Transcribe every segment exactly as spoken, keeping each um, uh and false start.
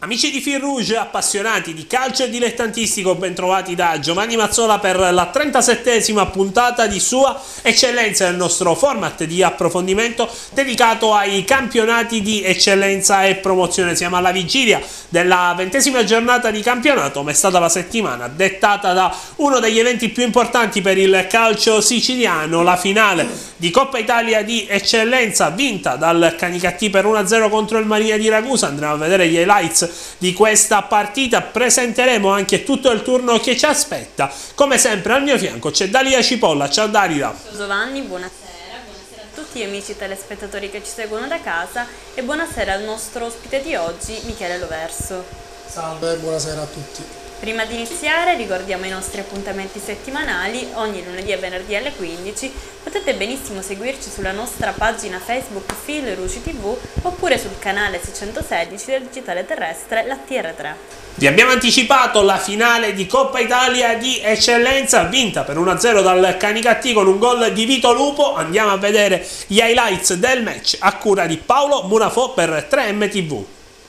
Amici di Fil Rouge, appassionati di calcio e dilettantistico, ben trovati da Giovanni Mazzola per la trentasettesima puntata di Sua Eccellenza, del nostro format di approfondimento dedicato ai campionati di eccellenza e promozione. Siamo alla vigilia della ventesima giornata di campionato, ma è stata la settimana dettata da uno degli eventi più importanti per il calcio siciliano, la finale di Coppa Italia di eccellenza vinta dal Canicattì per uno a zero contro il Marina di Ragusa. Andremo a vedere gli highlights di questa partita, presenteremo anche tutto il turno che ci aspetta. Come sempre al mio fianco c'è Dalia Cipolla. Ciao Dalila. Ciao Giovanni, buonasera, buonasera a tutti gli amici telespettatori che ci seguono da casa e buonasera al nostro ospite di oggi, Michele Loverso. Salve, buonasera a tutti. Prima di iniziare ricordiamo i nostri appuntamenti settimanali. Ogni lunedì e venerdì alle quindici potete benissimo seguirci sulla nostra pagina Facebook Fil Rouge tivù oppure sul canale seicentosedici del digitale terrestre, la T R tre. Vi abbiamo anticipato la finale di Coppa Italia di eccellenza vinta per uno a zero dal Canicattì con un gol di Vito Lupo. Andiamo a vedere gli highlights del match a cura di Paolo Munafò per tre M tivù.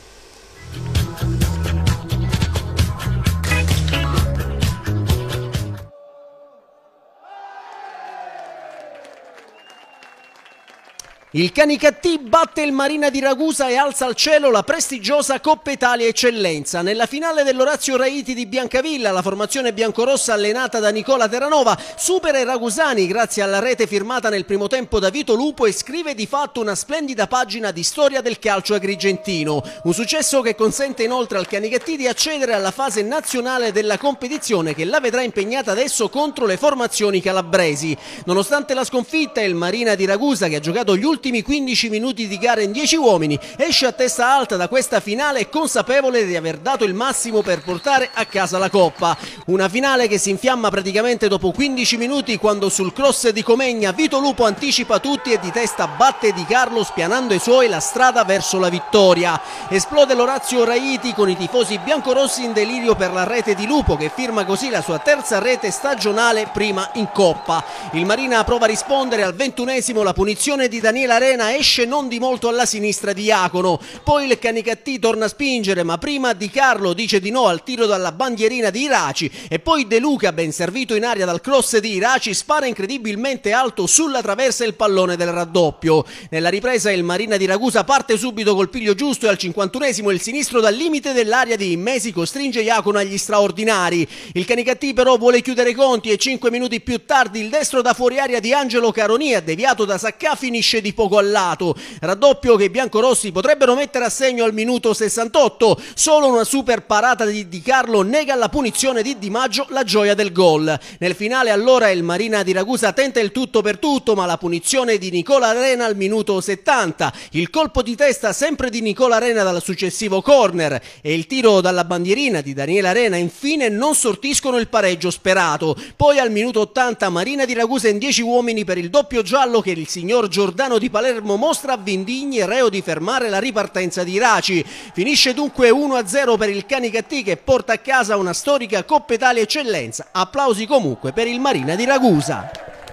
Il Canicattì batte il Marina di Ragusa e alza al cielo la prestigiosa Coppa Italia Eccellenza. Nella finale dell'Orazio Raiti di Biancavilla, la formazione biancorossa allenata da Nicola Terranova supera i ragusani grazie alla rete firmata nel primo tempo da Vito Lupo e scrive di fatto una splendida pagina di storia del calcio agrigentino. Un successo che consente inoltre al Canicattì di accedere alla fase nazionale della competizione, che la vedrà impegnata adesso contro le formazioni calabresi. Nonostante la sconfitta, il Marina di Ragusa, che ha giocato gli ultimi ultimi quindici minuti di gara in dieci uomini, esce a testa alta da questa finale consapevole di aver dato il massimo per portare a casa la Coppa. Una finale che si infiamma praticamente dopo quindici minuti, quando sul cross di Comegna Vito Lupo anticipa tutti e di testa batte Di Carlo, spianando ai suoi la strada verso la vittoria. Esplode l'Orazio Raiti con i tifosi biancorossi in delirio per la rete di Lupo, che firma così la sua terza rete stagionale, prima in Coppa. Il Marina prova a rispondere al ventunesimo, la punizione di Daniele Arena esce non di molto alla sinistra di Iacono. Poi il Canicattì torna a spingere, ma prima Di Carlo dice di no al tiro dalla bandierina di Iraci e poi De Luca, ben servito in aria dal cross di Iraci, spara incredibilmente alto sulla traversa il pallone del raddoppio. Nella ripresa il Marina di Ragusa parte subito col piglio giusto e al cinquantunesimo il sinistro dal limite dell'area di Immesi costringe Iacono agli straordinari. Il Canicattì però vuole chiudere i conti e cinque minuti più tardi il destro da fuori area di Angelo Caronia, deviato da Saccà, finisce di poco al lato. Raddoppio che i biancorossi potrebbero mettere a segno al minuto sessantotto. Solo una super parata di Di Carlo nega alla punizione di Di Maggio la gioia del gol. Nel finale allora il Marina di Ragusa tenta il tutto per tutto, ma la punizione di Nicola Arena al minuto settanta, il colpo di testa sempre di Nicola Arena dal successivo corner e il tiro dalla bandierina di Daniele Arena infine non sortiscono il pareggio sperato. Poi al minuto ottanta Marina di Ragusa in dieci uomini per il doppio giallo che il signor Giordano di Palermo mostra a Vindigni, reo di fermare la ripartenza di Iraci. Finisce dunque uno a zero per il Canicattì, che porta a casa una storica Coppa Italia Eccellenza. Applausi comunque per il Marina di Ragusa.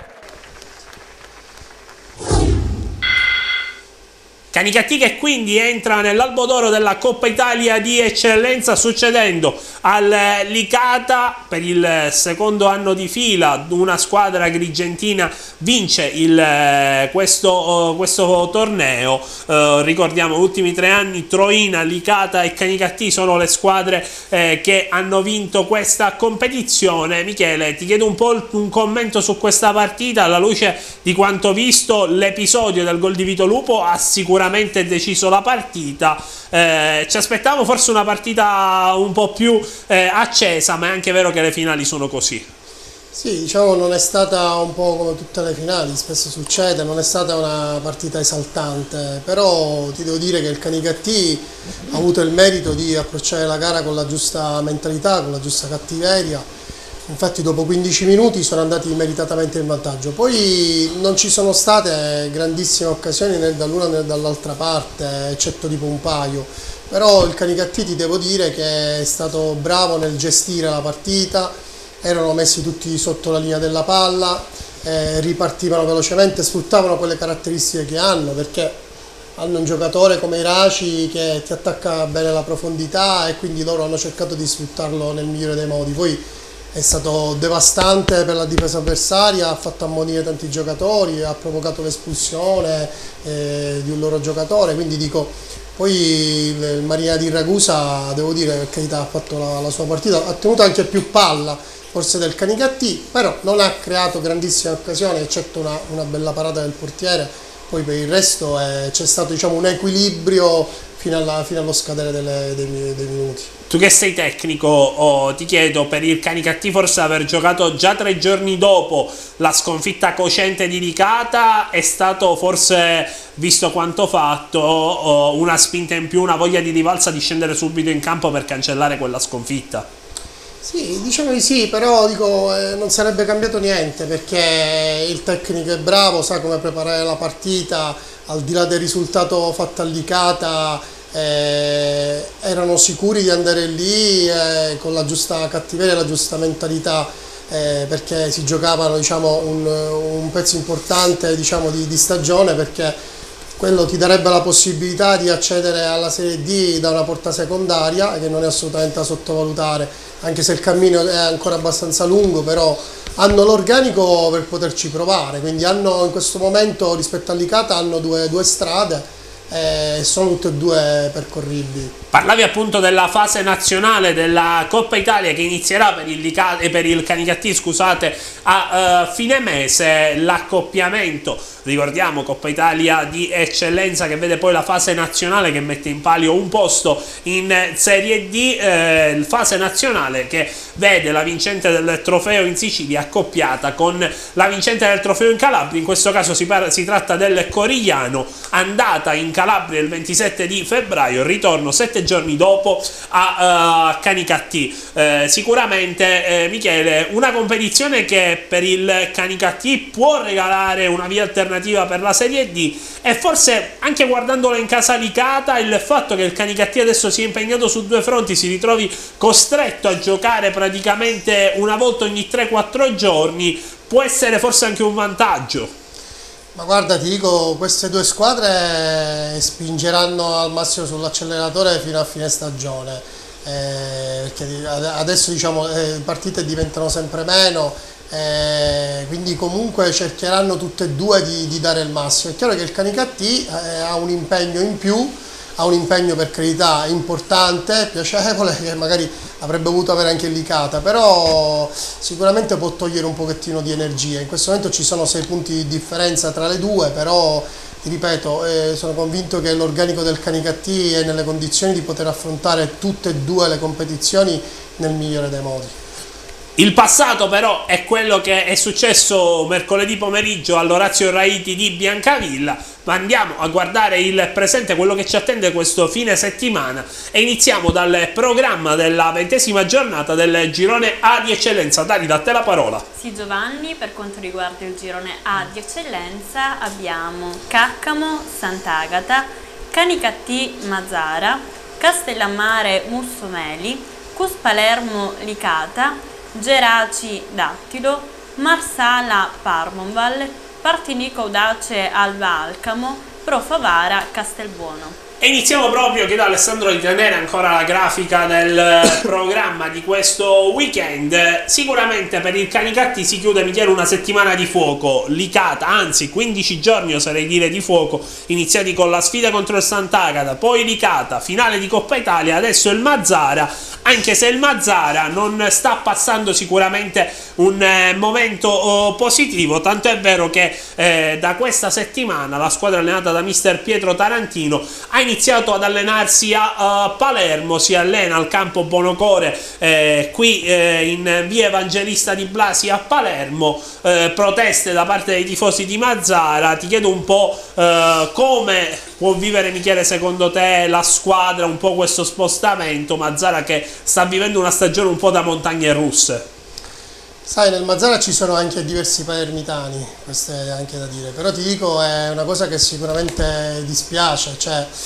Canicattì che quindi entra nell'albo d'oro della Coppa Italia di eccellenza, succedendo al Licata per il secondo anno di fila. Una squadra agrigentina vince il, questo, questo torneo. Eh, ricordiamo, gli ultimi tre anni Troina, Licata e Canicattì sono le squadre eh, che hanno vinto questa competizione. Michele, ti chiedo un po' un commento su questa partita alla luce di quanto visto. L'episodio del gol di Vito Lupo ha sicuramente deciso la partita. Eh, ci aspettavamo forse una partita un po' più eh, accesa, ma è anche vero che le finali sono così. Sì, diciamo non è stata un po' come tutte le finali, spesso succede, non è stata una partita esaltante, però ti devo dire che il Canicattì ha avuto il merito di approcciare la gara con la giusta mentalità, con la giusta cattiveria. Infatti dopo quindici minuti sono andati meritatamente in vantaggio. Poi non ci sono state grandissime occasioni né dall'una né dall'altra parte, eccetto tipo un paio. Però il Canicattì, ti devo dire, che è stato bravo nel gestire la partita, erano messi tutti sotto la linea della palla, eh, ripartivano velocemente, sfruttavano quelle caratteristiche che hanno, perché hanno un giocatore come Iraci che ti attacca bene la profondità e quindi loro hanno cercato di sfruttarlo nel migliore dei modi. Poi è stato devastante per la difesa avversaria, ha fatto ammonire tanti giocatori, ha provocato l'espulsione eh, di un loro giocatore, quindi dico, poi il Marina di Ragusa, devo dire, per carità, ha fatto la, la sua partita, ha tenuto anche più palla forse del Canicattì, però non ha creato grandissime occasioni, eccetto una, una bella parata del portiere. Poi per il resto eh, c'è stato, diciamo, un equilibrio fino, alla, fino allo scadere delle, dei, dei minuti. Tu che sei tecnico, oh, ti chiedo, per il Canicattì forse aver giocato già tre giorni dopo la sconfitta cocente di Licata è stato forse, visto quanto fatto, oh, una spinta in più, una voglia di rivalsa di scendere subito in campo per cancellare quella sconfitta? Sì, diciamo di sì, però dico, eh, non sarebbe cambiato niente perché il tecnico è bravo, sa come preparare la partita, al di là del risultato fatto a Licata, eh, erano sicuri di andare lì eh, con la giusta cattiveria e la giusta mentalità, eh, perché si giocavano, diciamo, un, un pezzo importante, diciamo, di, di stagione, perché quello ti darebbe la possibilità di accedere alla Serie D da una porta secondaria, che non è assolutamente da sottovalutare, anche se il cammino è ancora abbastanza lungo, però hanno l'organico per poterci provare, quindi hanno in questo momento rispetto a Licata hanno due, due strade e sono tutte e due percorribili. Parlavi appunto della fase nazionale della Coppa Italia che inizierà per il, Licata, per il Canicattì, scusate, a uh, fine mese. L'accoppiamento, ricordiamo, Coppa Italia di eccellenza, che vede poi la fase nazionale che mette in palio un posto in Serie D, eh, fase nazionale che vede la vincente del trofeo in Sicilia accoppiata con la vincente del trofeo in Calabria. In questo caso si, si tratta del Corigliano, andata in Calabria il ventisette di febbraio, ritorno sette giorni dopo a uh, Canicattì. Eh, sicuramente, eh, Michele, una competizione che per il Canicattì può regalare una via alternativa per la Serie D, e forse anche guardandola in casa Licata, il fatto che il Canicattì adesso sia impegnato su due fronti, si ritrovi costretto a giocare praticamente una volta ogni tre quattro giorni, può essere forse anche un vantaggio. Ma guarda, ti dico, queste due squadre spingeranno al massimo sull'acceleratore fino a fine stagione, eh, perché adesso, diciamo, le partite diventano sempre meno, eh, quindi comunque cercheranno tutte e due di, di dare il massimo. È chiaro che il Canicattì eh, ha un impegno in più, ha un impegno, per carità, importante, piacevole, che magari avrebbe voluto avere anche Licata, però sicuramente può togliere un pochettino di energia. In questo momento ci sono sei punti di differenza tra le due, però ti ripeto, eh, sono convinto che l'organico del Canicattì è nelle condizioni di poter affrontare tutte e due le competizioni nel migliore dei modi. Il passato però è quello che è successo mercoledì pomeriggio all'Orazio Raiti di Biancavilla, ma andiamo a guardare il presente, quello che ci attende questo fine settimana, e iniziamo dal programma della ventesima giornata del girone A di eccellenza. Dani, da te la parola. Sì, Giovanni, per quanto riguarda il girone A di eccellenza abbiamo Caccamo, Sant'Agata, Canicattì, Mazara, Castellammare, Mussomeli, Cus Palermo, Licata, Geraci, Dattilo, Marsala, Parmonval, Partinico Audace, Alba Alcamo, Pro Favara, Castelbuono. E iniziamo proprio, chiedo a Alessandro di tenere ancora la grafica del programma di questo weekend. Sicuramente per il Canicattì si chiude, Michele, una settimana di fuoco. Licata, anzi quindici giorni oserei dire di fuoco, iniziati con la sfida contro il Sant'Agata, poi Licata, finale di Coppa Italia, adesso il Mazara, anche se il Mazara non sta passando sicuramente un eh, momento oh, positivo, tanto è vero che eh, da questa settimana la squadra allenata da mister Pietro Tarantino ha iniziato ad allenarsi a uh, Palermo, si allena al campo Bonocore eh, qui eh, in via Evangelista di Blasi a Palermo. Eh, proteste da parte dei tifosi di Mazara. Ti chiedo un po' eh, come può vivere, Michele, secondo te la squadra un po' questo spostamento, Mazara che sta vivendo una stagione un po' da montagne russe. Sai, nel Mazara ci sono anche diversi palermitani, questo è anche da dire, però ti dico, è una cosa che sicuramente dispiace, cioè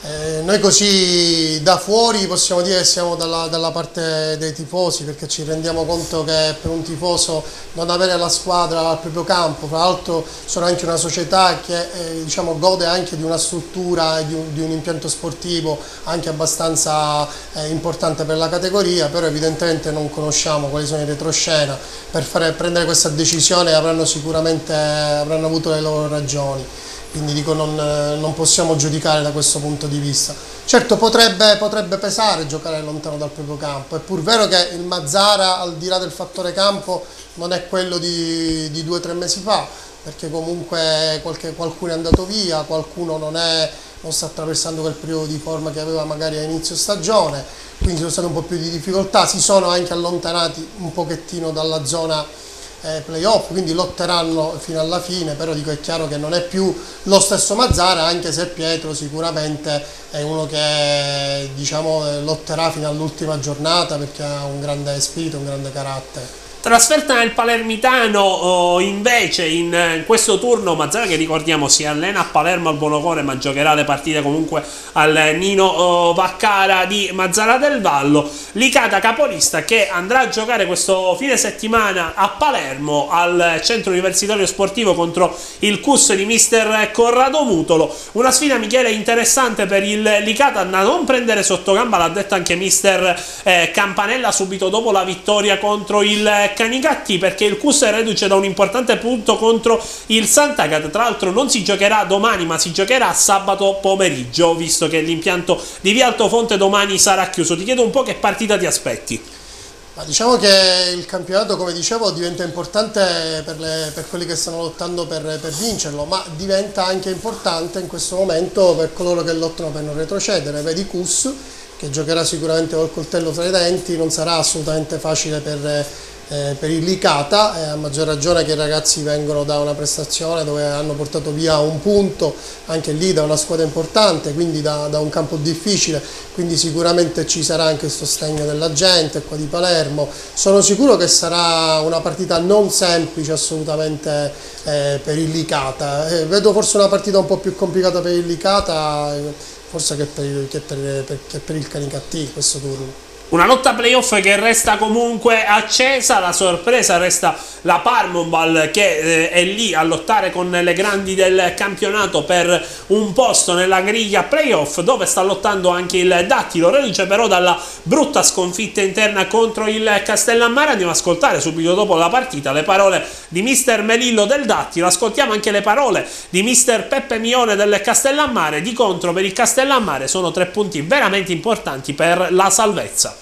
Eh, noi così da fuori possiamo dire che siamo dalla, dalla parte dei tifosi, perché ci rendiamo conto che per un tifoso non avere la squadra al proprio campo, tra l'altro sono anche una società che eh, diciamo, gode anche di una struttura e di un, di un impianto sportivo anche abbastanza eh, importante per la categoria, però evidentemente non conosciamo quali sono i retroscena per fare, prendere questa decisione, avranno sicuramente avranno avuto le loro ragioni. Quindi dico, non, non possiamo giudicare da questo punto di vista. Certo potrebbe, potrebbe pesare giocare lontano dal proprio campo, è pur vero che il Mazzara, al di là del fattore campo, non è quello di, di due o tre mesi fa, perché comunque qualche, qualcuno è andato via, qualcuno non, è, non sta attraversando quel periodo di forma che aveva magari a inizio stagione, quindi ci sono state un po' più di difficoltà, si sono anche allontanati un pochettino dalla zona Eh, playoff, quindi lotteranno fino alla fine, però dico, è chiaro che non è più lo stesso Mazzara, anche se Pietro sicuramente è uno che diciamo lotterà fino all'ultima giornata, perché ha un grande spirito, un grande carattere. Trasferta nel Palermitano, oh, invece in, in questo turno Mazzara, che ricordiamo si allena a Palermo al Buonocore, ma giocherà le partite comunque al Nino oh, Vaccara di Mazzara del Vallo. Licata capolista, che andrà a giocare questo fine settimana a Palermo al centro universitario sportivo contro il C U S di mister Corrado Mutolo. Una sfida, Michele, interessante per il Licata da non prendere sotto gamba, l'ha detto anche mister eh, Campanella subito dopo la vittoria contro il Canicattì, perché il C U S è reduce da un importante punto contro il Sant'Agata. Tra l'altro non si giocherà domani, ma si giocherà sabato pomeriggio, visto che l'impianto di Via Altofonte domani sarà chiuso. Ti chiedo un po' che partita ti aspetti. Ma diciamo che il campionato, come dicevo, diventa importante per, le, per quelli che stanno lottando per, per vincerlo, ma diventa anche importante in questo momento per coloro che lottano per non retrocedere. Vedi C U S, che giocherà sicuramente col coltello tra i denti, non sarà assolutamente facile per Eh, per il Licata, eh, a maggior ragione che i ragazzi vengono da una prestazione dove hanno portato via un punto, anche lì da una squadra importante, quindi da, da un campo difficile, quindi sicuramente ci sarà anche il sostegno della gente qua di Palermo. Sono sicuro che sarà una partita non semplice assolutamente eh, per il Licata, eh, vedo forse una partita un po' più complicata per il Licata, eh, forse che per il, che per, per, che per il Canicattì questo turno. Una lotta playoff che resta comunque accesa, la sorpresa resta la Parmombal, che eh, è lì a lottare con le grandi del campionato per un posto nella griglia playoff, dove sta lottando anche il Dattilo, reduce però dalla brutta sconfitta interna contro il Castellammare. Andiamo ad ascoltare subito dopo la partita le parole di mister Melillo del Dattilo, ascoltiamo anche le parole di mister Peppe Mione del Castellammare. Di contro per il Castellammare sono tre punti veramente importanti per la salvezza.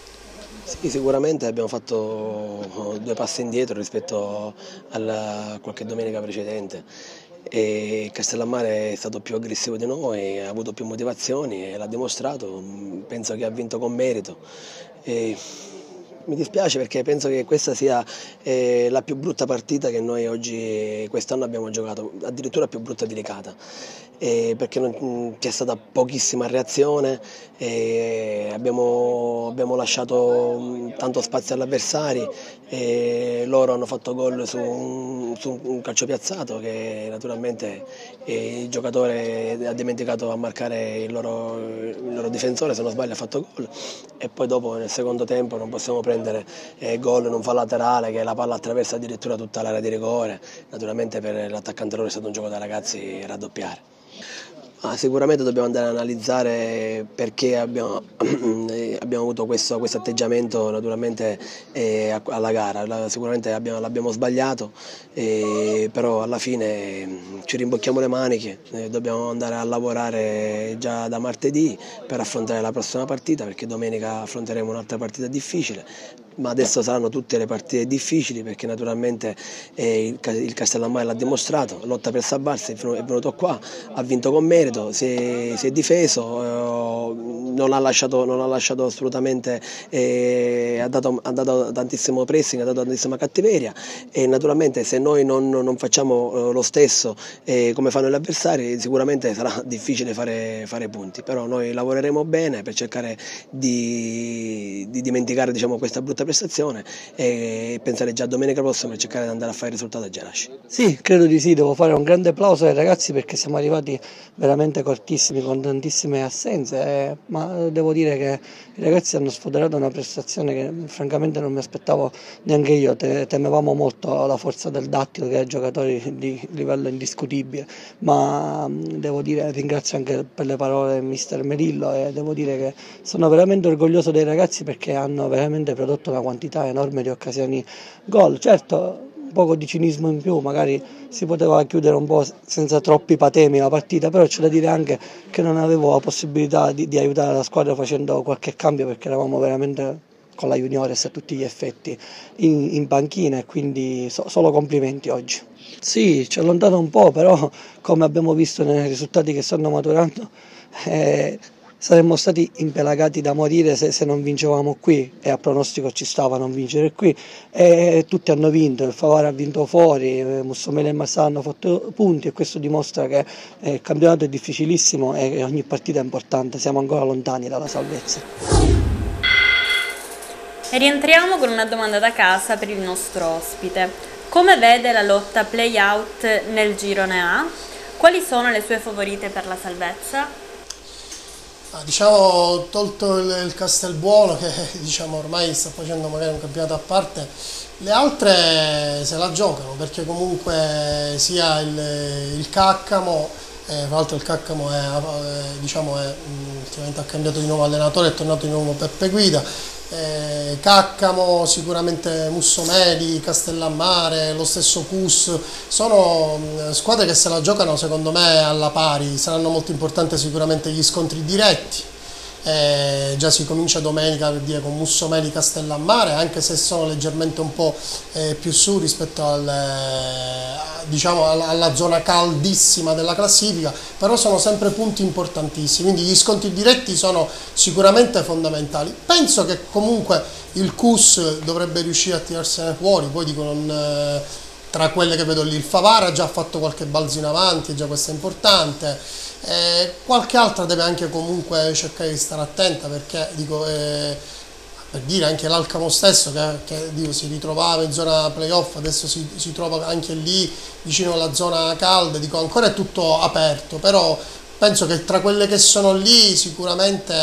Sì, sicuramente abbiamo fatto due passi indietro rispetto a qualche domenica precedente. E Castellammare è stato più aggressivo di noi, ha avuto più motivazioni e l'ha dimostrato, penso che ha vinto con merito. E mi dispiace perché penso che questa sia eh, la più brutta partita che noi oggi, quest'anno abbiamo giocato, addirittura più brutta di Licata, eh, perché c'è stata pochissima reazione, eh, abbiamo, abbiamo lasciato tanto spazio agli avversari, eh, loro hanno fatto gol su un, su un calcio piazzato che naturalmente eh, il giocatore ha dimenticato a marcare il loro, il loro difensore, se non sbaglio ha fatto gol, e poi dopo nel secondo tempo non possiamo prendere eh, gol in un fallo laterale che la palla attraversa addirittura tutta l'area di rigore. Naturalmente per l'attaccante loro è stato un gioco da ragazzi raddoppiare. Ah, sicuramente dobbiamo andare ad analizzare perché abbiamo, abbiamo avuto questo, questo atteggiamento naturalmente eh, alla gara. La, sicuramente l'abbiamo sbagliato, eh, però alla fine ci rimbocchiamo le maniche, eh, dobbiamo andare a lavorare già da martedì per affrontare la prossima partita, perché domenica affronteremo un'altra partita difficile. Ma adesso saranno tutte le partite difficili, perché naturalmente eh, il, il Castellammare l'ha dimostrato, lotta per salvarsi, è venuto qua, ha vinto con merito, si è, si è difeso, eh, non, ha lasciato, non ha lasciato assolutamente, eh, ha, dato, ha dato tantissimo pressing, ha dato tantissima cattiveria, e naturalmente se noi non, non facciamo lo stesso eh, come fanno gli avversari sicuramente sarà difficile fare, fare punti, però noi lavoreremo bene per cercare di, di dimenticare, diciamo, questa brutta un'altra prestazione e pensare già a domenica prossima per cercare di andare a fare il risultato a Geraci. Sì, credo di sì, devo fare un grande applauso ai ragazzi perché siamo arrivati veramente cortissimi con tantissime assenze, eh, ma devo dire che i ragazzi hanno sfoderato una prestazione che francamente non mi aspettavo neanche io, Te, temevamo molto la forza del Dattilo che ha giocatori di livello indiscutibile, ma devo dire ringrazio anche per le parole mister Merillo e devo dire che sono veramente orgoglioso dei ragazzi perché hanno veramente prodotto una quantità enorme di occasioni gol. Certo, un poco di cinismo in più, magari si poteva chiudere un po' senza troppi patemi la partita, però c'è da dire anche che non avevo la possibilità di, di aiutare la squadra facendo qualche cambio perché eravamo veramente con la Juniores a tutti gli effetti in, in panchina e quindi so, solo complimenti oggi. Sì, ci allontana un po', però come abbiamo visto nei risultati che stanno maturando eh, saremmo stati impelagati da morire se, se non vincevamo qui e a pronostico ci stava non vincere qui e tutti hanno vinto, il Favara ha vinto fuori, Mussomeli e Marsala hanno fatto punti e questo dimostra che eh, il campionato è difficilissimo e ogni partita è importante, siamo ancora lontani dalla salvezza. E rientriamo con una domanda da casa per il nostro ospite. Come vede la lotta play-out nel girone A? Quali sono le sue favorite per la salvezza? Ah, diciamo, tolto il, il Castelbuono che diciamo ormai sta facendo magari un campionato a parte, le altre se la giocano perché comunque sia il, il Caccamo, eh, tra l'altro il Caccamo è, eh, diciamo è, ultimamente ha cambiato di nuovo allenatore, è tornato di nuovo Peppe Guida. Eh, Caccamo, sicuramente Mussomeli, Castellammare, lo stesso Cus, sono mh, squadre che se la giocano secondo me alla pari, saranno molto importanti sicuramente gli scontri diretti. Eh, già si comincia domenica per dire con Mussomeli Castellammare, anche se sono leggermente un po' eh, più su rispetto al, eh, diciamo alla, alla zona caldissima della classifica, però sono sempre punti importantissimi, quindi gli scontri diretti sono sicuramente fondamentali. Penso che comunque il Cus dovrebbe riuscire a tirarsene fuori, poi dico non... Eh, tra quelle che vedo lì il Favara ha già fatto qualche balzo in avanti, già questo è importante, eh, qualche altra deve anche comunque cercare di stare attenta perché dico, eh, per dire anche l'Alcamo stesso che, che dico, si ritrovava in zona playoff, adesso si, si trova anche lì vicino alla zona calda, dico ancora è tutto aperto, però penso che tra quelle che sono lì sicuramente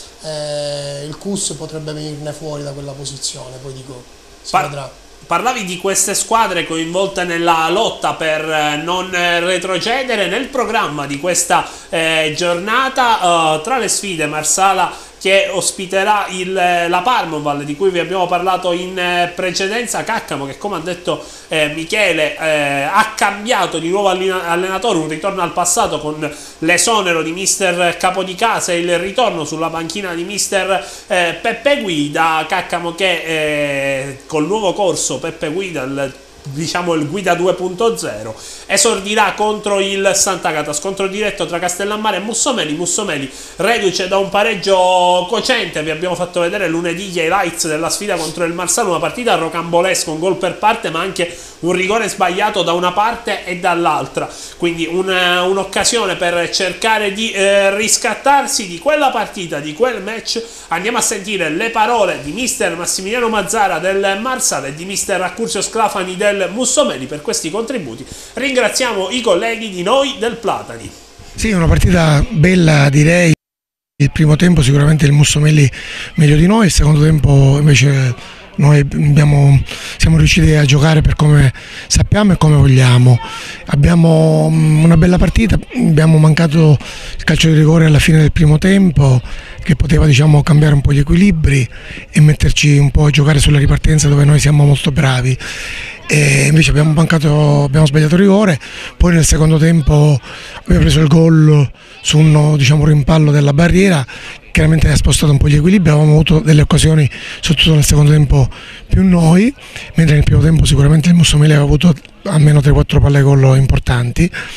eh, il Cus potrebbe venirne fuori da quella posizione, poi dico si Par vedrà. Parlavi di queste squadre coinvolte nella lotta per non retrocedere. Nel programma di questa eh, giornata, eh, tra le sfide, Marsala che ospiterà il, la Parmoval di cui vi abbiamo parlato in eh, precedenza, Caccamo che come ha detto eh, Michele eh, ha cambiato di nuovo allenatore, un ritorno al passato con l'esonero di mister Capodicasa e il ritorno sulla panchina di mister eh, Peppe Guida. Caccamo che eh, col nuovo corso Peppe Guida, il diciamo il Guida due punto zero, esordirà contro il Sant'Agata, scontro diretto tra Castellammare e Mussomeli. Mussomeli reduce da un pareggio cocente, vi abbiamo fatto vedere lunedì gli highlights della sfida contro il Marsala, una partita rocambolesca, un gol per parte ma anche un rigore sbagliato da una parte e dall'altra, quindi un'occasione un per cercare di eh, riscattarsi di quella partita, di quel match. Andiamo a sentire le parole di mister Massimiliano Mazzara del Marsala e di mister Accursio Sclafani del Mussomeli per questi contributi. Ringraziamo i colleghi di Noi del Platani. Sì, una partita bella direi. Il primo tempo sicuramente il Mussomeli meglio di noi, il secondo tempo invece noi abbiamo, siamo riusciti a giocare per come sappiamo e come vogliamo. Abbiamo una bella partita, abbiamo mancato il calcio di rigore alla fine del primo tempo che poteva diciamo cambiare un po' gli equilibri e metterci un po' a giocare sulla ripartenza dove noi siamo molto bravi. E invece abbiamo mancato, abbiamo sbagliato il rigore, poi nel secondo tempo abbiamo preso il gol su un diciamo, rimpallo della barriera, chiaramente ha spostato un po' gli equilibri, avevamo avuto delle occasioni soprattutto nel secondo tempo più noi, mentre nel primo tempo sicuramente il Mussomeli aveva avuto almeno tre quattro palle gol importanti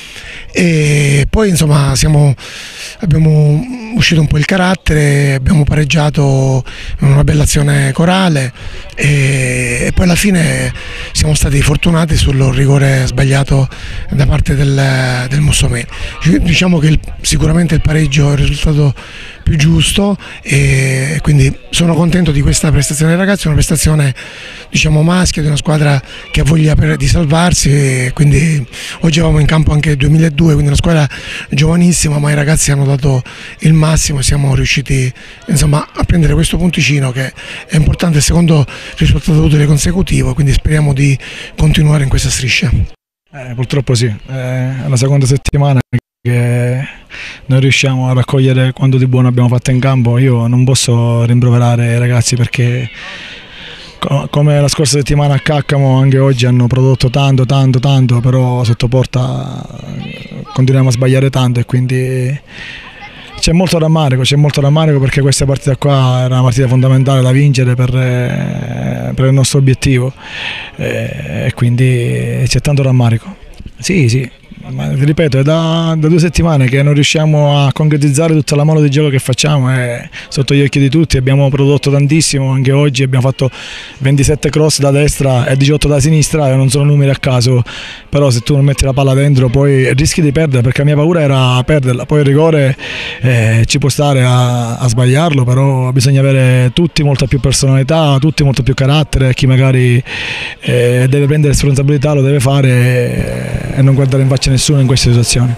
e poi insomma siamo, abbiamo uscito un po' il carattere, abbiamo pareggiato una bella azione corale e, e poi alla fine siamo stati fortunati sul rigore sbagliato da parte del, del Mussomeli. Diciamo che il, sicuramente il pareggio è il risultato più giusto e quindi sono contento di questa prestazione dei ragazzi, una prestazione diciamo maschia di una squadra che ha voglia per, di salvarsi, e quindi oggi avevamo in campo anche il duemiladue, quindi una squadra giovanissima, ma i ragazzi hanno dato il massimo e siamo riusciti insomma a prendere questo punticino che è importante, il secondo risultato utile consecutivo, quindi speriamo di continuare in questa striscia. Eh, purtroppo sì, è la seconda settimana che non riusciamo a raccogliere quanto di buono abbiamo fatto in campo. Io non posso rimproverare i ragazzi perché come la scorsa settimana a Caccamo anche oggi hanno prodotto tanto tanto tanto, però sotto porta continuiamo a sbagliare tanto e quindi c'è molto rammarico, c'è molto rammarico perché questa partita qua era una partita fondamentale da vincere per, per il nostro obiettivo e quindi c'è tanto rammarico. Sì, sì. Ma ti ripeto, è da, da due settimane che non riusciamo a concretizzare tutta la mole di gioco che facciamo, è sotto gli occhi di tutti, abbiamo prodotto tantissimo, anche oggi abbiamo fatto ventisette cross da destra e diciotto da sinistra, e non sono numeri a caso, però se tu non metti la palla dentro poi rischi di perdere, perché la mia paura era perderla, poi il rigore eh, ci può stare a, a sbagliarlo, però bisogna avere tutti molta più personalità, tutti molto più carattere, chi magari eh, deve prendere responsabilità lo deve fare e non guardare in faccia nessuno in queste situazioni.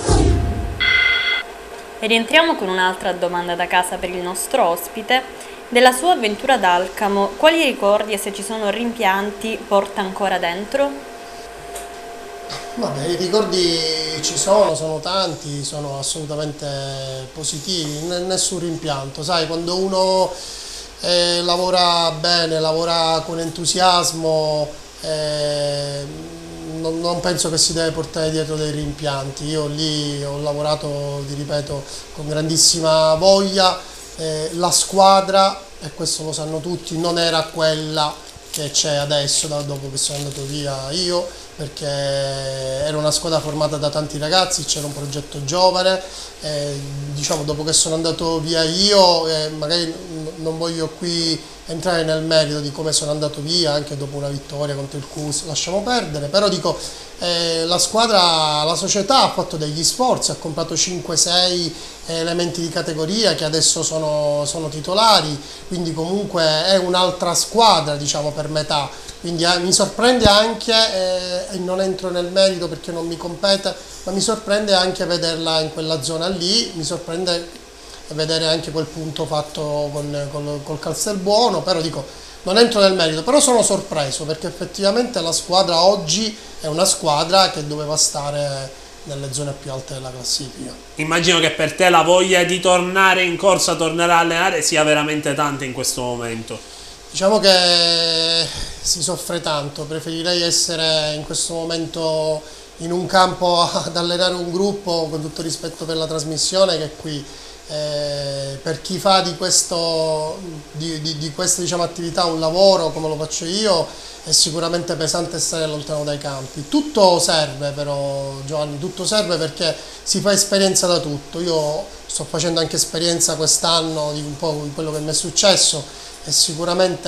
E rientriamo con un'altra domanda da casa per il nostro ospite. Della sua avventura ad Alcamo, quali ricordi e se ci sono rimpianti porta ancora dentro? Vabbè, i ricordi ci sono, sono tanti, sono assolutamente positivi, nessun rimpianto. Sai, quando uno eh, lavora bene, lavora con entusiasmo, eh, Non, non penso che si deve portare dietro dei rimpianti. Io lì ho lavorato, ti ripeto, con grandissima voglia, eh, la squadra, e questo lo sanno tutti, non era quella che c'è adesso da, dopo che sono andato via io, perché era una squadra formata da tanti ragazzi, c'era un progetto giovane, eh, diciamo dopo che sono andato via io, eh, magari non voglio qui entrare nel merito di come sono andato via anche dopo una vittoria contro il Cus, lasciamo perdere, però dico eh, la squadra, la società ha fatto degli sforzi, ha comprato cinque sei elementi di categoria che adesso sono, sono titolari, quindi comunque è un'altra squadra diciamo per metà, quindi eh, mi sorprende anche, eh, e non entro nel merito perché non mi compete, ma mi sorprende anche vederla in quella zona lì, mi sorprende vedere anche quel punto fatto con, con, col Castelbuono, però dico, non entro nel merito, però sono sorpreso perché effettivamente la squadra oggi è una squadra che doveva stare nelle zone più alte della classifica. Immagino che per te la voglia di tornare in corsa, tornare a allenare sia veramente tanta in questo momento. Diciamo che si soffre tanto, preferirei essere in questo momento in un campo ad allenare un gruppo, con tutto rispetto per la trasmissione, che qui. Eh, per chi fa di, questo, di, di, di questa diciamo, attività un lavoro come lo faccio io è sicuramente pesante stare lontano dai campi. Tutto serve però, Giovanni, tutto serve perché si fa esperienza da tutto. Io sto facendo anche esperienza quest'anno di un po' di quello che mi è successo e sicuramente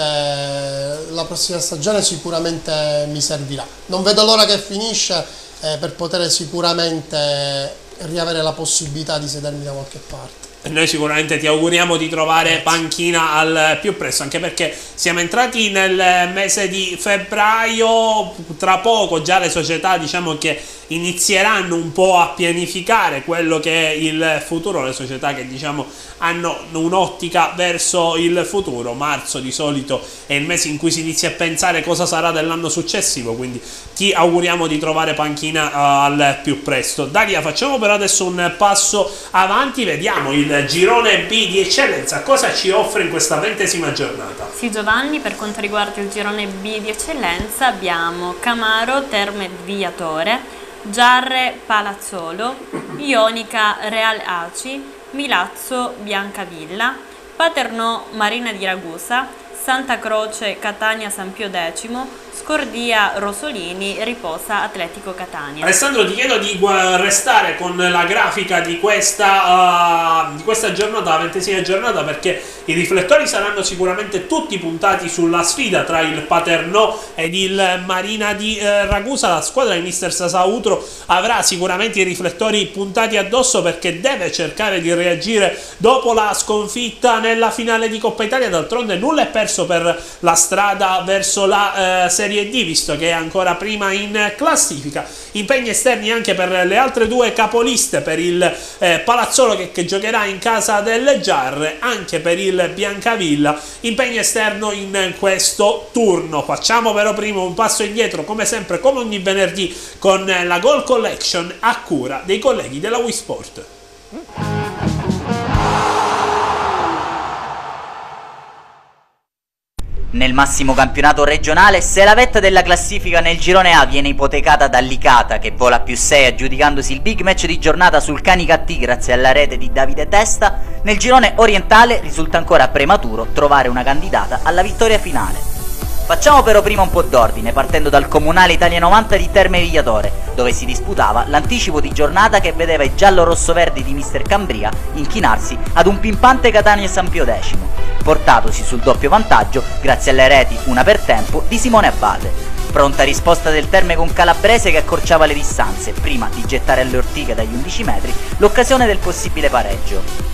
la prossima stagione sicuramente mi servirà. Non vedo l'ora che finisce eh, per poter sicuramente riavere la possibilità di sedermi da qualche parte. Noi sicuramente ti auguriamo di trovare panchina al più presto, anche perché siamo entrati nel mese di febbraio, tra poco già le società diciamo che inizieranno un po' a pianificare quello che è il futuro, le società che diciamo hanno un'ottica verso il futuro. Marzo di solito è il mese in cui si inizia a pensare cosa sarà dell'anno successivo, quindi ti auguriamo di trovare panchina uh, al più presto. Dalia, facciamo però adesso un passo avanti, vediamo il girone B di eccellenza, cosa ci offre in questa ventesima giornata? Sì Giovanni, per quanto riguarda il girone B di eccellenza abbiamo Camaro, Terme Viatore, Giarre Palazzolo, Ionica Real Aci, Milazzo Biancavilla, Paternò Marina di Ragusa, Santa Croce Catania San Pio X, Scordia Rosolini, riposa Atletico Catania. Alessandro, ti chiedo di restare con la grafica di questa, uh, di questa giornata, la ventesima giornata, perché i riflettori saranno sicuramente tutti puntati sulla sfida tra il Paternò ed il Marina di uh, Ragusa. La squadra di mister Sasautro avrà sicuramente i riflettori puntati addosso, perché deve cercare di reagire dopo la sconfitta nella finale di Coppa Italia. D'altronde nulla è perso per la strada verso la uh, Serie D, visto che è ancora prima in classifica. Impegni esterni anche per le altre due capoliste, per il eh, Palazzolo che, che giocherà in casa del Giarre, anche per il Biancavilla impegno esterno in questo turno. Facciamo però prima un passo indietro, come sempre, come ogni venerdì, con la Goal Collection a cura dei colleghi della Wii Sport. Nel massimo campionato regionale, se la vetta della classifica nel girone A viene ipotecata da Licata, che vola più sei aggiudicandosi il big match di giornata sul Canicattì grazie alla rete di Davide Testa, nel girone orientale risulta ancora prematuro trovare una candidata alla vittoria finale. Facciamo però prima un po' d'ordine, partendo dal Comunale Italia novanta di Terme Vigliatore, dove si disputava l'anticipo di giornata che vedeva i giallo-rosso-verdi di mister Cambria inchinarsi ad un pimpante Catania San Pio X, portatosi sul doppio vantaggio grazie alle reti, una per tempo, di Simone Abate. Pronta risposta del Terme con Calabrese che accorciava le distanze, prima di gettare alle ortiche dagli undici metri l'occasione del possibile pareggio.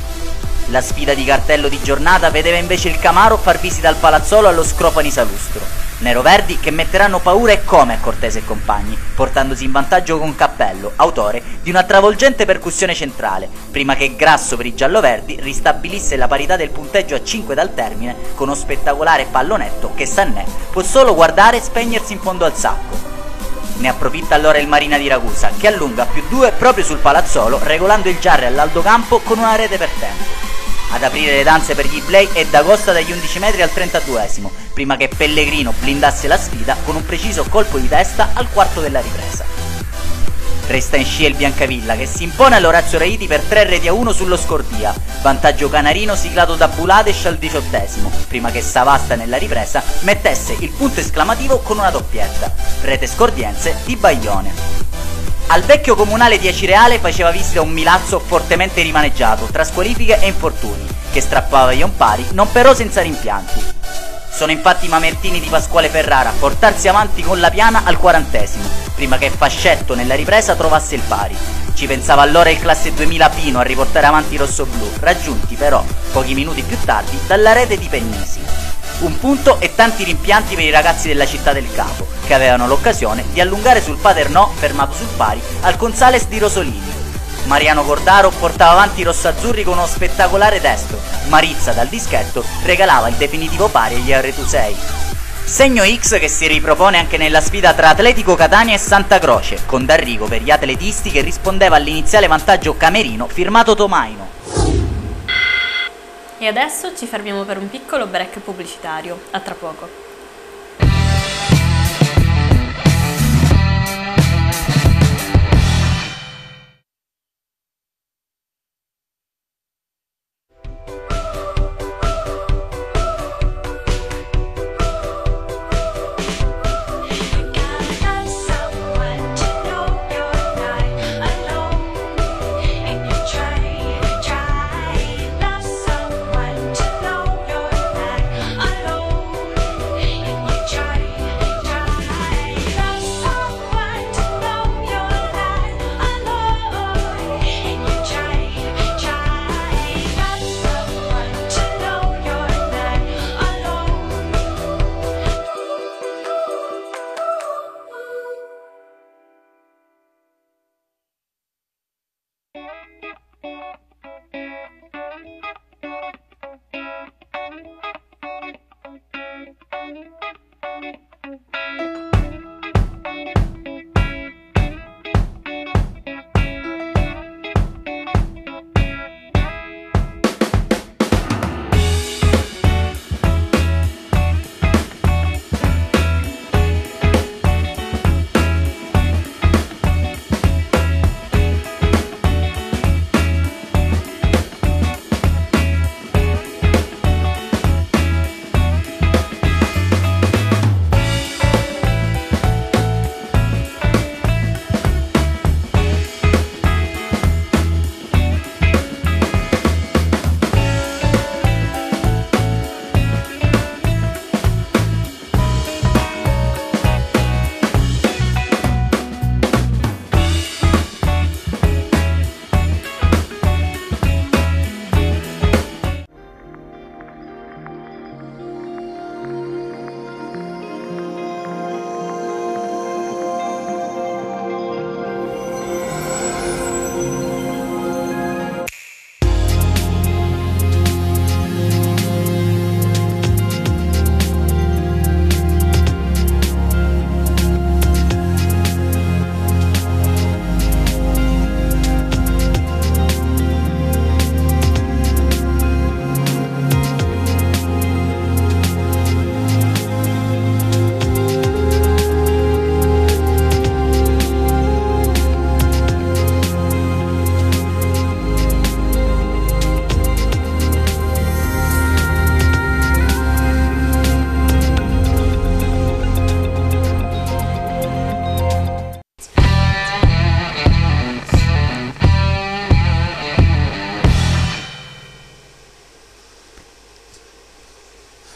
La sfida di cartello di giornata vedeva invece il Camaro far visita al Palazzolo allo Scropani Salustro. Neroverdi che metteranno paura e come a Cortese e compagni, portandosi in vantaggio con Cappello, autore di una travolgente percussione centrale, prima che Grasso per i gialloverdi ristabilisse la parità del punteggio a cinque dal termine con uno spettacolare pallonetto che Sannè può solo guardare e spegnersi in fondo al sacco. Ne approfitta allora il Marina di Ragusa, che allunga più due proprio sul Palazzolo, regolando il Giarre all'Aldo Campo con una rete per tempo. Ad aprire le danze per gli Iblei è D'Agosta dagli undici metri al trentaduesimo, prima che Pellegrino blindasse la sfida con un preciso colpo di testa al quarto della ripresa. Resta in scia il Biancavilla che si impone all'Orazio Reiti per tre reti a uno sullo Scordia, vantaggio canarino siglato da Buladesh al diciottesimo, prima che Savasta nella ripresa mettesse il punto esclamativo con una doppietta, rete scordiense di Baglione. Al vecchio comunale di Acireale faceva visita un Milazzo fortemente rimaneggiato tra squalifiche e infortuni, che strappava gli ompari non però senza rimpianti. Sono infatti i Mamertini di Pasquale Ferrara a portarsi avanti con la piana al quarantesimo, prima che Fascetto nella ripresa trovasse il pari. Ci pensava allora il classe duemila Pino a riportare avanti i rossoblù, raggiunti però pochi minuti più tardi dalla rete di Pennisi. Un punto e tanti rimpianti per i ragazzi della Città del Capo, che avevano l'occasione di allungare sul Paternò fermato sul pari al Gonzales di Rosolini. Mariano Cordaro portava avanti i rossazzurri con uno spettacolare destro, Marizza dal dischetto regalava il definitivo pari agli R due sei. Segno X che si ripropone anche nella sfida tra Atletico Catania e Santa Croce, con D'Arrigo per gli atletisti che rispondeva all'iniziale vantaggio camerino firmato Tomaino. E adesso ci fermiamo per un piccolo break pubblicitario. A tra poco.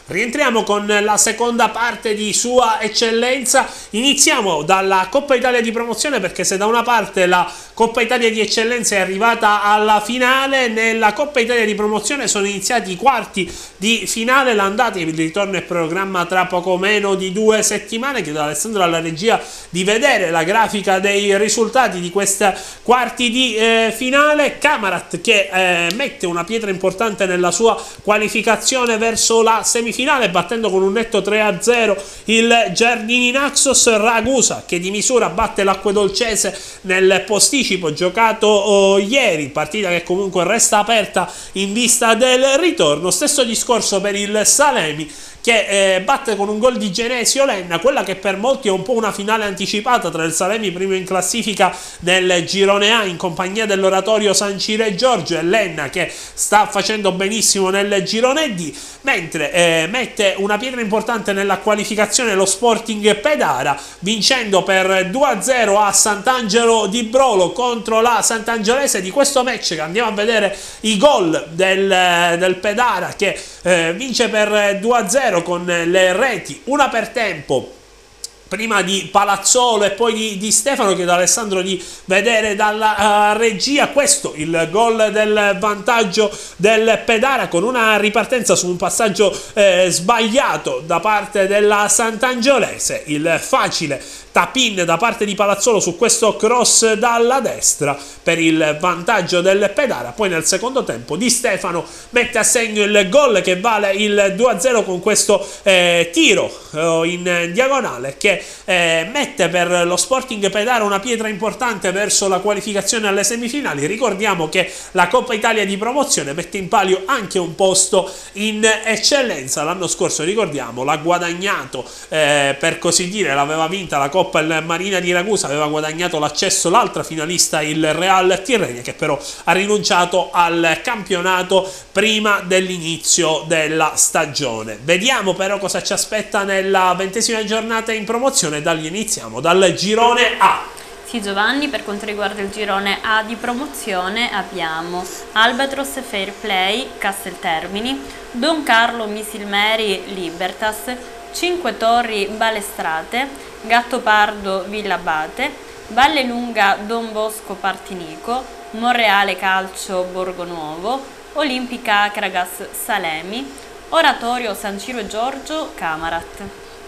Rientriamo con la seconda parte di Sua Eccellenza. Iniziamo dalla Coppa Italia di promozione, perché se da una parte la Coppa Italia di Eccellenza è arrivata alla finale, nella Coppa Italia di promozione sono iniziati i quarti di finale. L'andata, il ritorno è programma tra poco meno di due settimane. Chiedo ad Alessandro alla regia di vedere la grafica dei risultati di questi quarti di eh, finale. Camarat che eh, mette una pietra importante nella sua qualificazione verso la semifinale, finale, battendo con un netto tre a zero il Giardini Naxos. Ragusa che di misura batte l'Acquedolcese nel posticipo giocato oh, ieri, partita che comunque resta aperta in vista del ritorno. Stesso discorso per il Salemi, che eh, batte con un gol di Genesio Lenna quella che per molti è un po' una finale anticipata tra il Salemi, primo in classifica nel girone A in compagnia dell'Oratorio San Ciro Giorgio, e Lenna che sta facendo benissimo nel girone D, mentre eh, mette una pietra importante nella qualificazione lo Sporting Pedara, vincendo per due a zero a Sant'Angelo di Brolo contro la Sant'Angiolese. Di questo match che andiamo a vedere i gol del, del Pedara, che eh, vince per due a zero con le reti, una per tempo prima di Palazzolo e poi di, di Stefano. Chiedo ad Alessandro di vedere dalla uh, regia questo, il gol del vantaggio del Pedara, con una ripartenza su un passaggio eh, sbagliato da parte della Sant'Angiolese, il facile tap-in da parte di Palazzolo su questo cross dalla destra per il vantaggio del Pedara. Poi nel secondo tempo Di Stefano mette a segno il gol che vale il due a zero con questo eh, tiro eh, in diagonale che eh, mette per lo Sporting Pedara una pietra importante verso la qualificazione alle semifinali. Ricordiamo che la Coppa Italia di promozione mette in palio anche un posto in eccellenza. L'anno scorso, ricordiamo, l'ha guadagnato eh, per così dire, l'aveva vinta la Coppa il Marina di Ragusa, aveva guadagnato l'accesso l'altra finalista, il Real Tirrenia, che però ha rinunciato al campionato prima dell'inizio della stagione. Vediamo però cosa ci aspetta nella ventesima giornata in promozione. Da lì iniziamo dal girone A. Sì, Giovanni, per quanto riguarda il girone A di promozione abbiamo Albatros Fair Play Casteltermini, Don Carlo Misilmeri Libertas, Cinque Torri Balestrate, Gattopardo Villabate, Valle Lunga Don Bosco Partinico, Monreale Calcio Borgonuovo, Olimpica Acragas Salemi, Oratorio San Ciro Giorgio Camarat.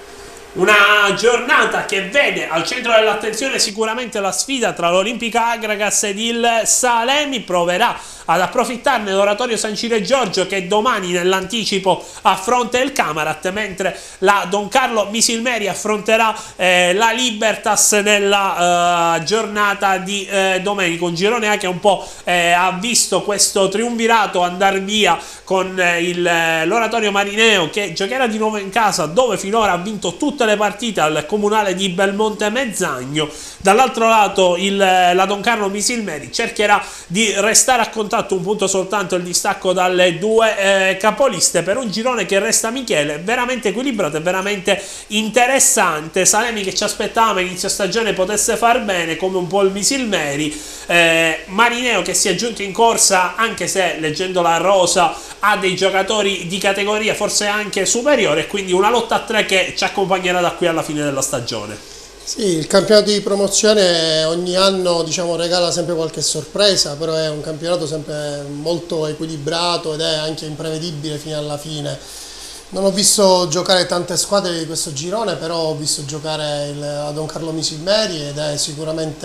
Una giornata che vede al centro dell'attenzione sicuramente la sfida tra l'Olimpica Agragas ed il Salemi. Proverà ad approfittarne l'Oratorio San Ciro Giorgio, che domani nell'anticipo affronta il Camarat, mentre la Don Carlo Misilmeri affronterà eh, la Libertas nella eh, giornata di eh, domenica. Un girone A che un po' eh, ha visto questo triumvirato andare via con eh, l'Oratorio Marineo, che giocherà di nuovo in casa, dove finora ha vinto tutte le partite al comunale di Belmonte Mezzagno. Dall'altro lato il, la Don Carlo Misilmeri cercherà di restare a contatto, un punto soltanto il distacco dalle due eh, capoliste, per un girone che resta, Michele, veramente equilibrato e veramente interessante. Salemi che ci aspettavamo inizio stagione potesse far bene, come un po' il Misilmeri, eh, Marineo che si è giunto in corsa, anche se leggendo la rosa ha dei giocatori di categoria forse anche superiore, quindi una lotta a tre che ci accompagnerà da qui alla fine della stagione. Sì, il campionato di promozione ogni anno, diciamo, regala sempre qualche sorpresa, però è un campionato sempre molto equilibrato ed è anche imprevedibile fino alla fine. Non ho visto giocare tante squadre di questo girone, però ho visto giocare il, a Don Carlo Misilmeri ed è sicuramente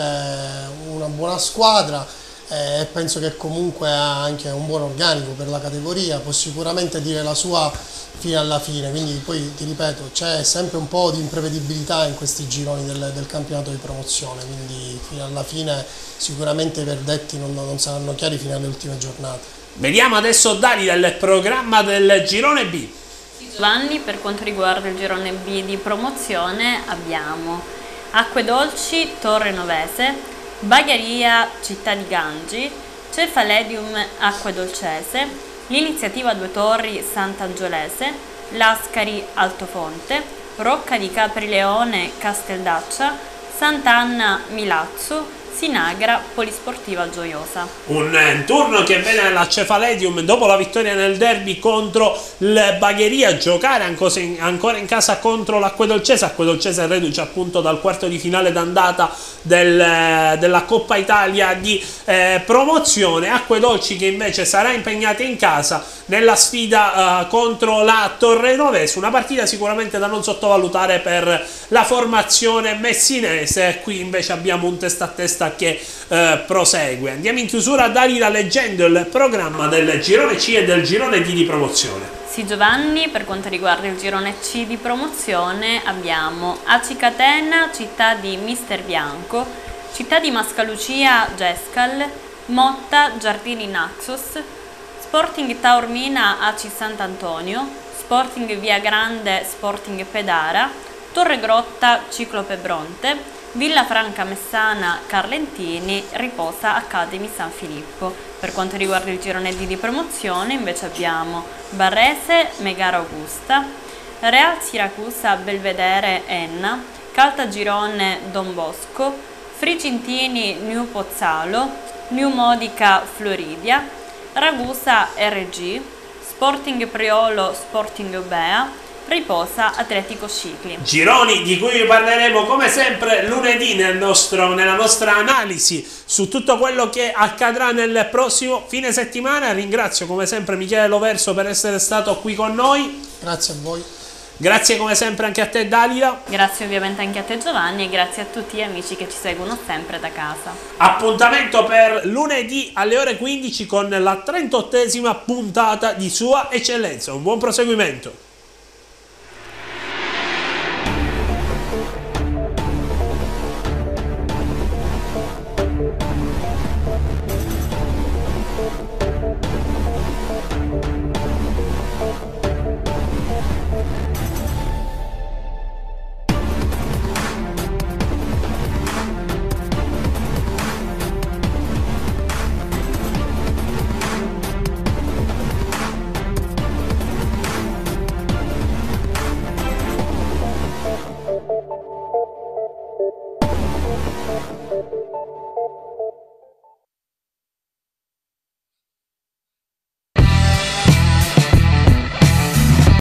una buona squadra. E penso che comunque ha anche un buon organico per la categoria, può sicuramente dire la sua fino alla fine, quindi poi ti ripeto, c'è sempre un po' di imprevedibilità in questi gironi del, del campionato di promozione, quindi fino alla fine sicuramente i verdetti non, non saranno chiari fino alle ultime giornate. Vediamo adesso Dani del programma del girone B. Giovanni, per quanto riguarda il girone B di promozione abbiamo Acquedolci Torre Novese, Bagheria Città di Gangi, Cefaledium Acquedolcese, l'Iniziativa Due Torri Sant'Angiolese, Lascari Altofonte, Rocca di Caprileone Casteldaccia, Sant'Anna Milazzo, Sinagra Polisportiva Gioiosa. Un turno che vede la Cefaletium dopo la vittoria nel derby contro il Bagheria giocare ancora in casa contro l'Acquedolcese. Acquedolcese reduce appunto dal quarto di finale d'andata del, della Coppa Italia di eh, promozione. Acquedolci che invece sarà impegnata in casa nella sfida eh, contro la Torrenovese, una partita sicuramente da non sottovalutare per la formazione messinese. Qui invece abbiamo un testa a testa che eh, prosegue. Andiamo in chiusura, Dalila, leggendo il programma del girone C e del girone D di promozione. Sì, Giovanni, per quanto riguarda il girone C di promozione abbiamo Aci Catena, città di Mister Bianco, città di Mascalucia Gescal, Motta Giardini Naxos, Sporting Taormina Aci Sant'Antonio, Sporting Via Grande Sporting Pedara, Torre Grotta Ciclope Bronte, Villa Franca Messana Carlentini, Riposa Academy San Filippo. Per quanto riguarda il girone D di promozione invece abbiamo Barrese Megara Augusta, Real Siracusa Belvedere Enna, Caltagirone Don Bosco, Frigintini New Pozzalo, New Modica Floridia, Ragusa R G, Sporting Priolo Sporting Obea, Riposa Atletico Scicli. Gironi di cui vi parleremo come sempre lunedì nel nostro, nella nostra analisi su tutto quello che accadrà nel prossimo fine settimana. Ringrazio come sempre Michele Loverso per essere stato qui con noi. Grazie a voi. Grazie come sempre anche a te Dalila. Grazie ovviamente anche a te Giovanni e grazie a tutti gli amici che ci seguono sempre da casa. Appuntamento per lunedì alle ore quindici con la trentottesima puntata di Sua Eccellenza. Un buon proseguimento. Thank you.